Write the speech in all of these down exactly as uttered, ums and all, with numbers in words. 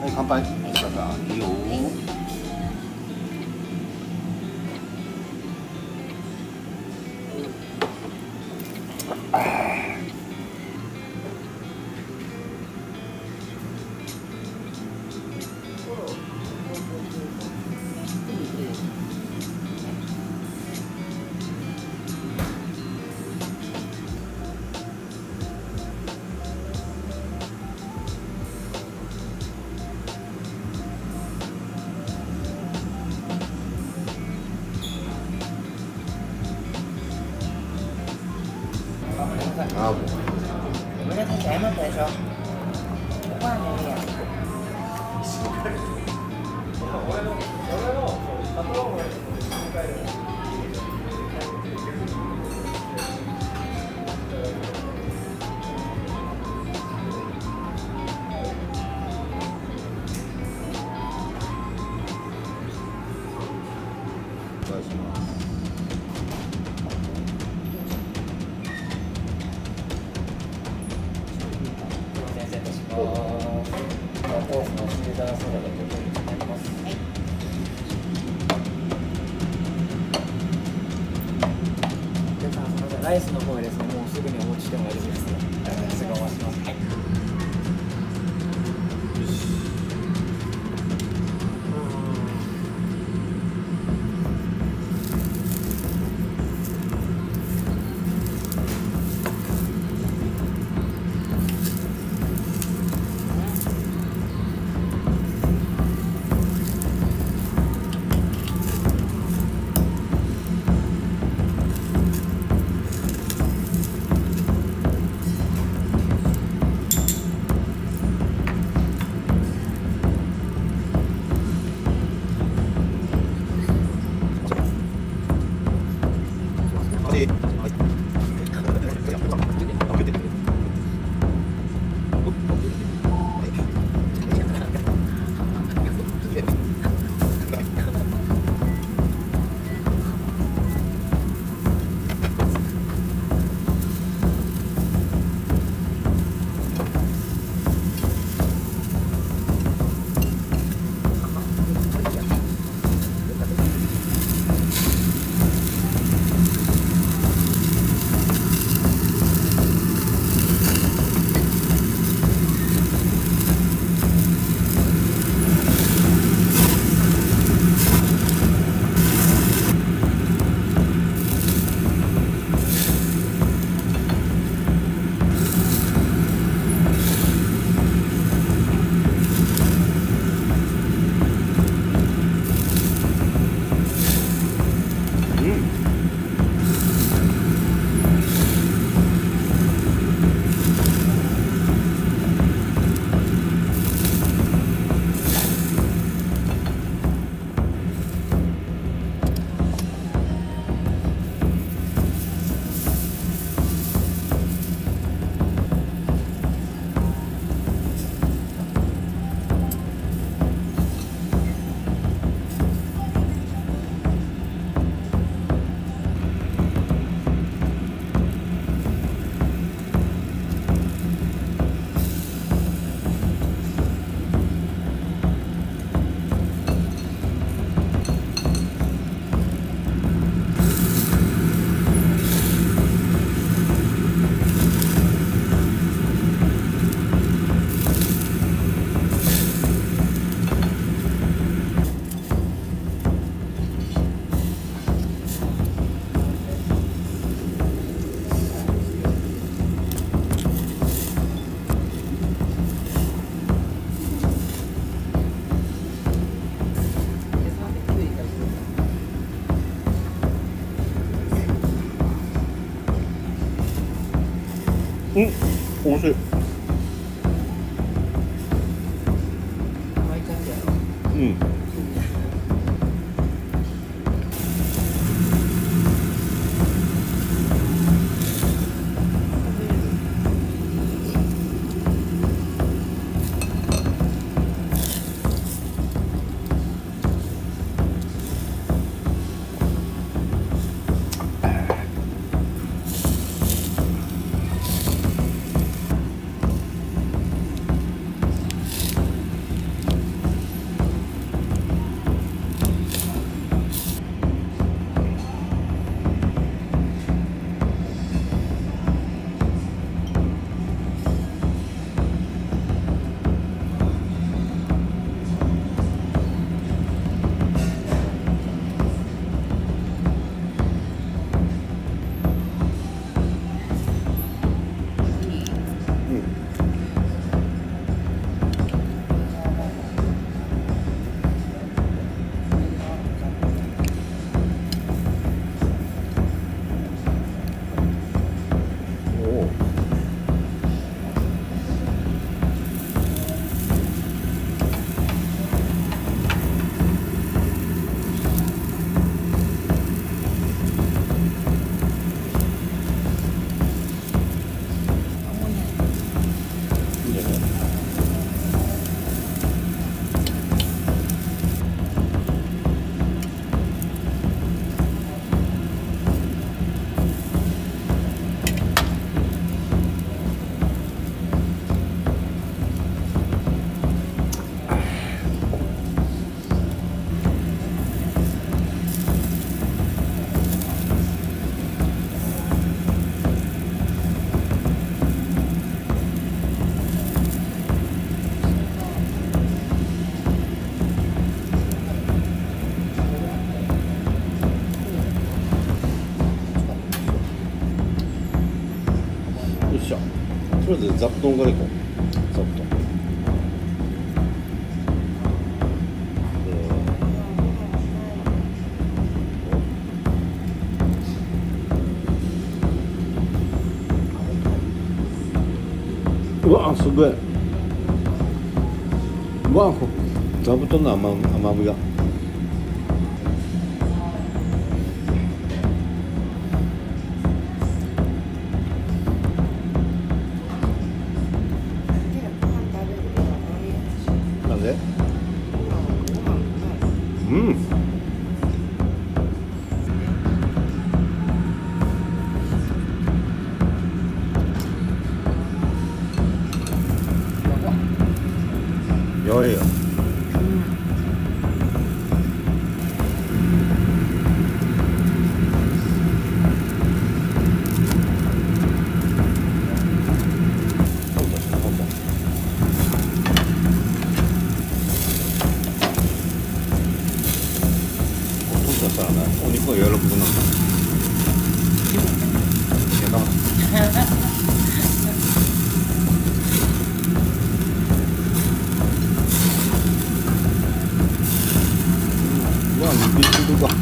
はい、乾杯。いかがいいよ。ああ、もう。 ごめんなさい、謝ったでしょ。おばあねえや。 お願いします。 先生とします。コースのシーザーソーダがご用意してあります。はい。でさん、すみません、ライスの方へですね、もうすぐにお持ちしても大丈夫です。すぐお待ちします。はい。 うん、面白い。うん。 とりあえず座布団からいこう。座布団。うわすごい。うわ座布団の甘甘みが。なんで？うん。やいや。したらね、お肉が柔らかくなる。いやだうわ、肉汁が。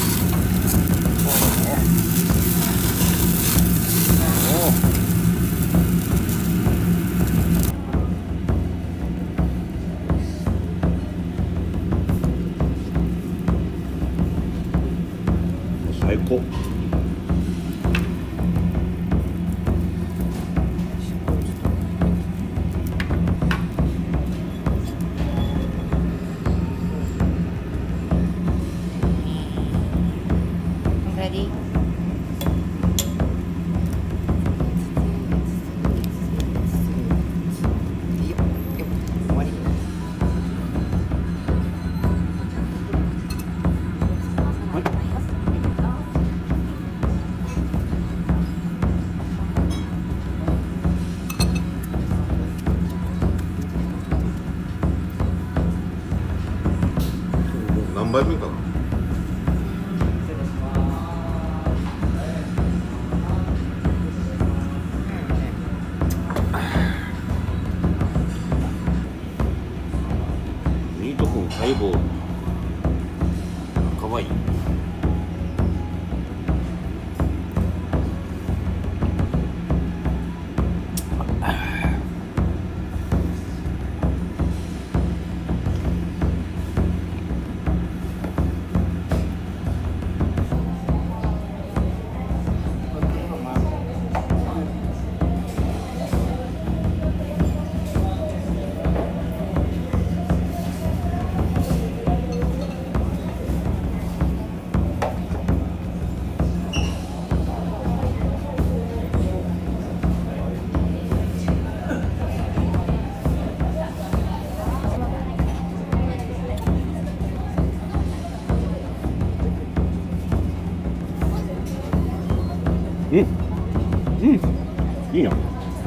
最高。 Ready? 何杯目かな。ミート君ハイボールかわいい。うん、うん、いいな。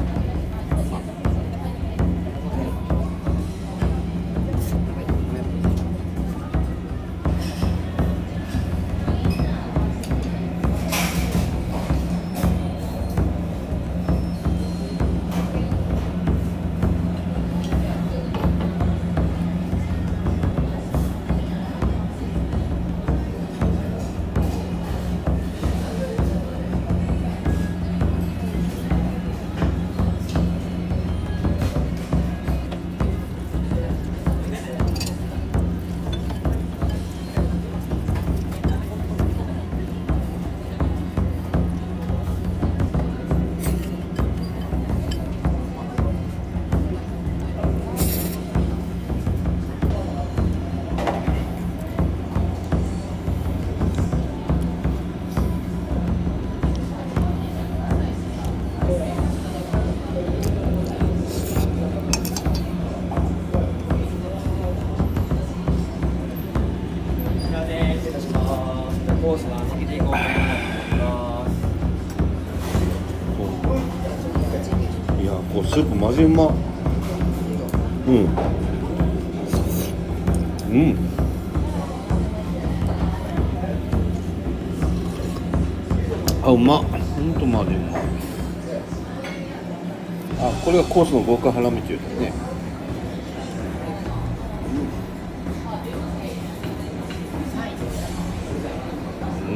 コースは先でいこうと思います。 いや、こうスープマジうま。うん。うん。あ、うまっ。ほんとマジうま。 あ、これがコースの極ハラミっていうとね。うん。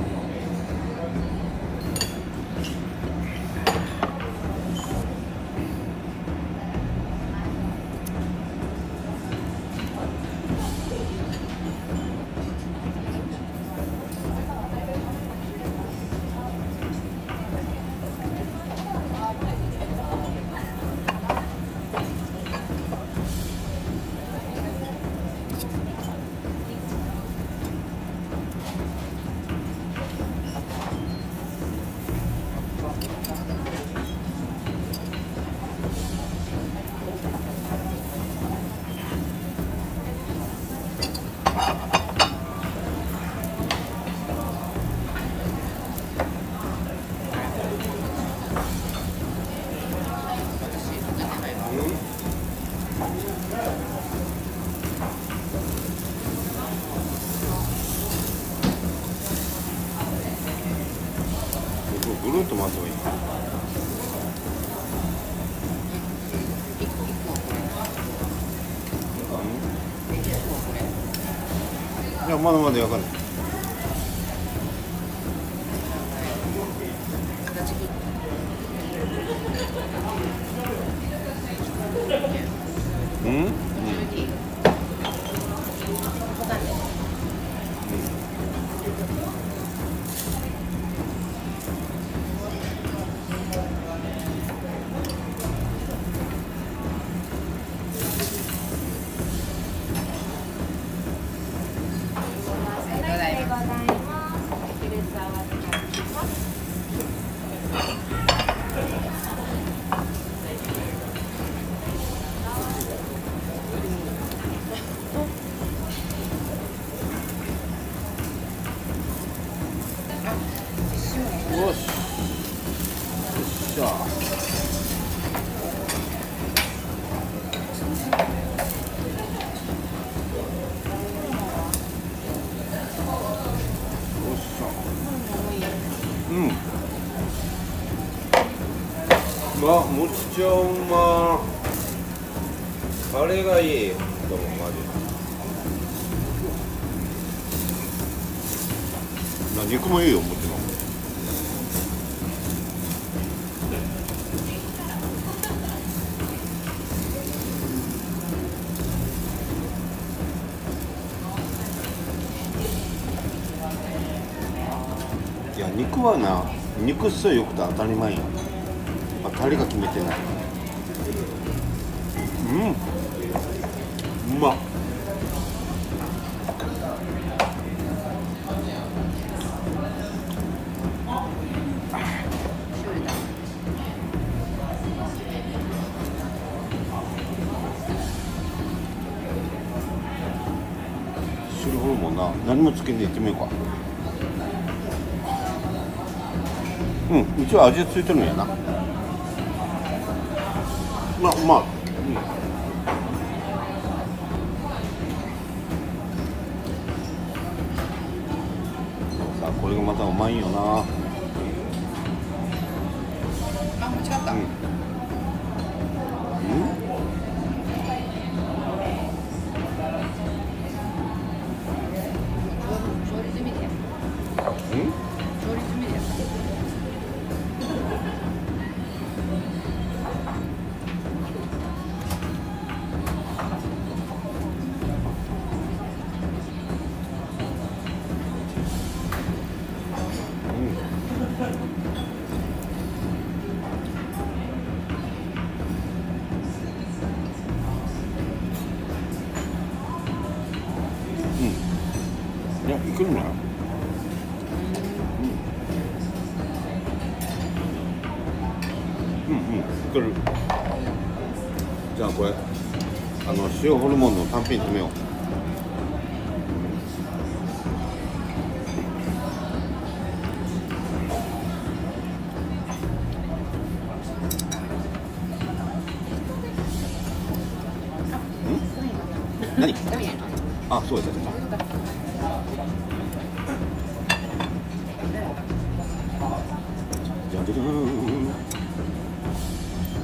ぐるっと回せばいい。いや、まだまだわかんない。うん？うん。よし。よっしゃ。うん。まあ、もちちゃんうま。カレーがいい。でもマジ。肉もいいよ、もちろん。いや、肉はな、肉質はよくて当たり前よ。まあ、タレが決めてない。うん。うまっ。汁ホルモンな、何もつけんでいってみようか。うん、一応味ついてるんやな。まあ、うまい。うん。さあ、これがまたうまいよな。 あ、間違った。 うん。うん。 調理済みでや。 うん。 調理済みでや。 いや、いけるんじゃない？うん、うん、いける。じゃあこれ、あの塩ホルモンの単品詰めよう。ん？何？あ、そうですね。じゃじゃじゃーん。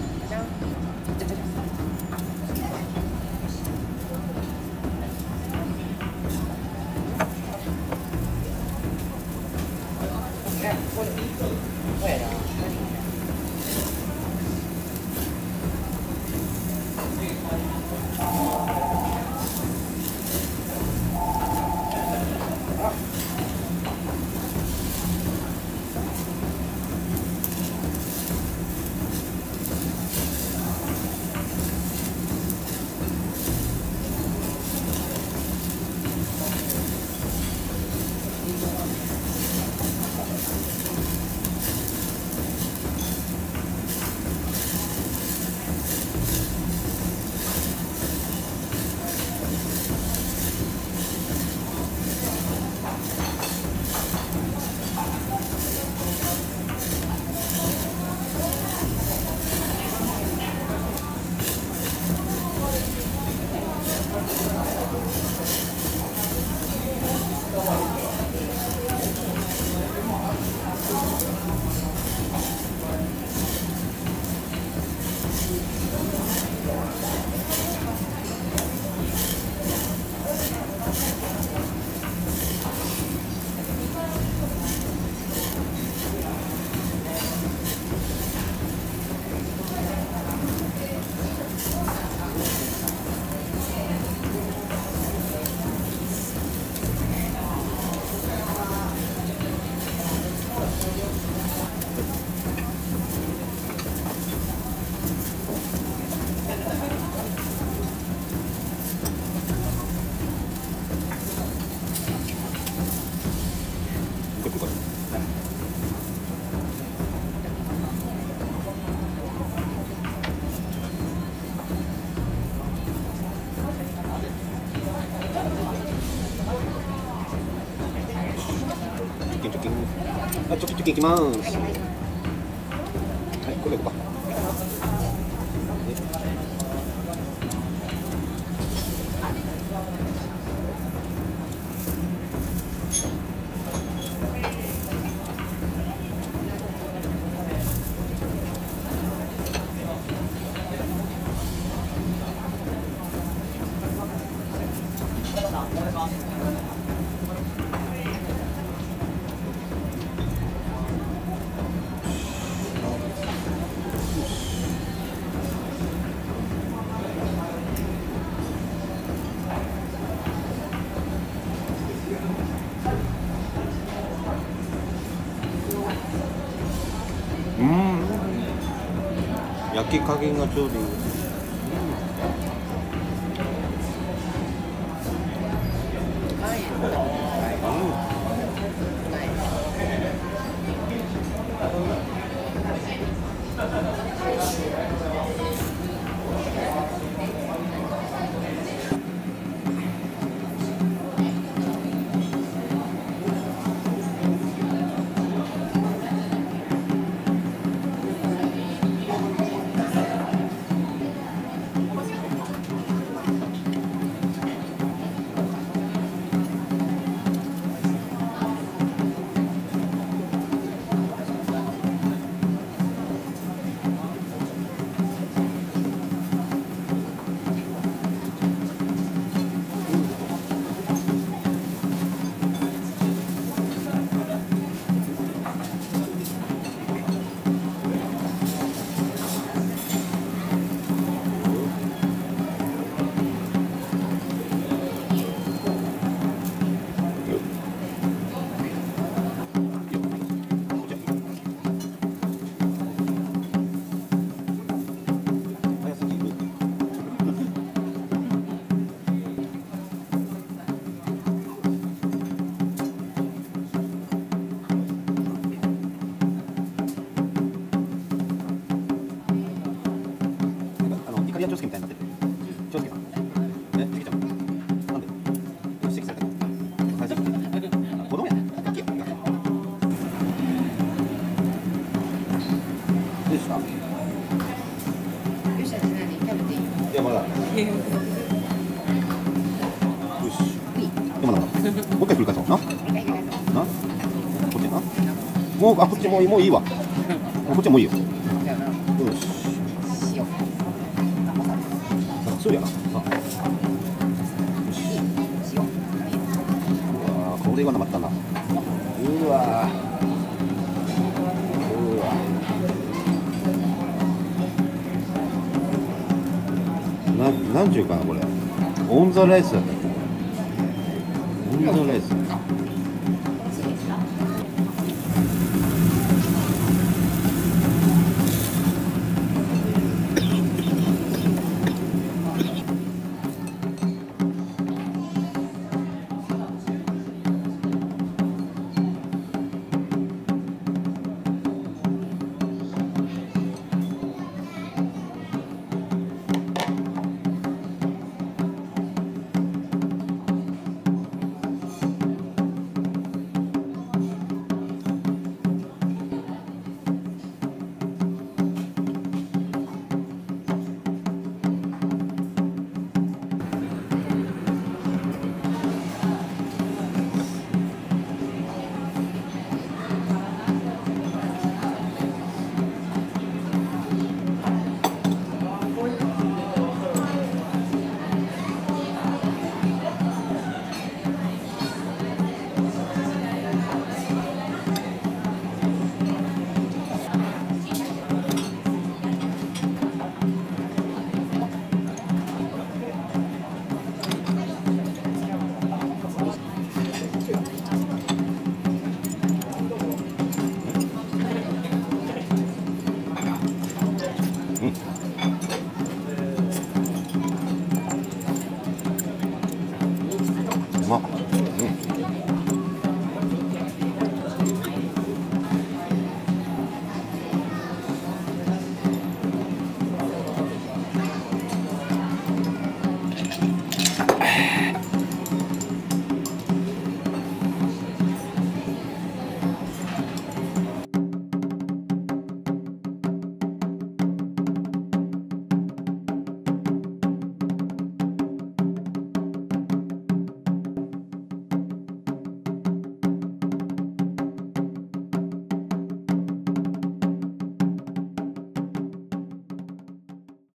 あ、チョキチョキいきます。はい、これいこうか。うん、焼き加減がちょうどいい。イタリア長介みたいになってる。長介さん。え、次ちゃん。なんで？指摘されたの？最初に。子供や。ガキや。どうでした？ よっしゃ、何食べていい？ いや、まだ。よし。でもなんだ。もう一回繰り返そう。な。な。こっちな。もう、あ、こっちもう、もういいわ。こっちもういいよ。よし。そうやな。あ、よし。うわ、これはなまったな。うわ。うわ。な、なんちゅうかな、これ。オンザライスだった。オンザライス。